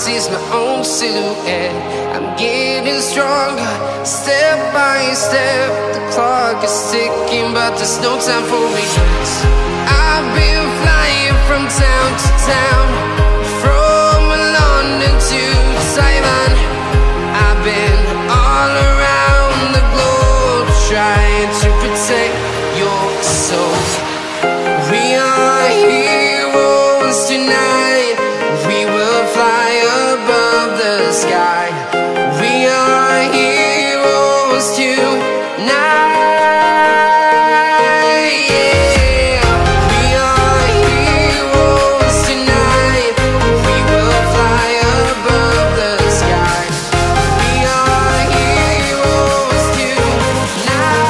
sees my own silhouette. I'm getting stronger, step by step. The clock is ticking, but there's no time for regrets. I've been flying from town to town, from London to Taiwan. I've been all around the globe, trying to protect your soul. We are heroes tonight. We will fly above the sky. We are heroes tonight. Yeah. We are heroes tonight. We will fly above the sky. We are heroes tonight.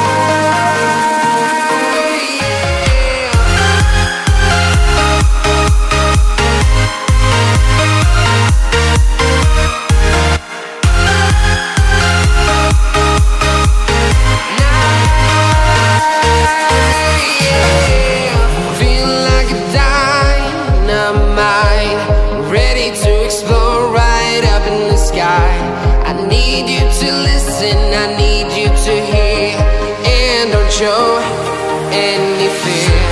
Ready to explore right up in the sky. I need you to listen, I need you to hear, and don't show any fear.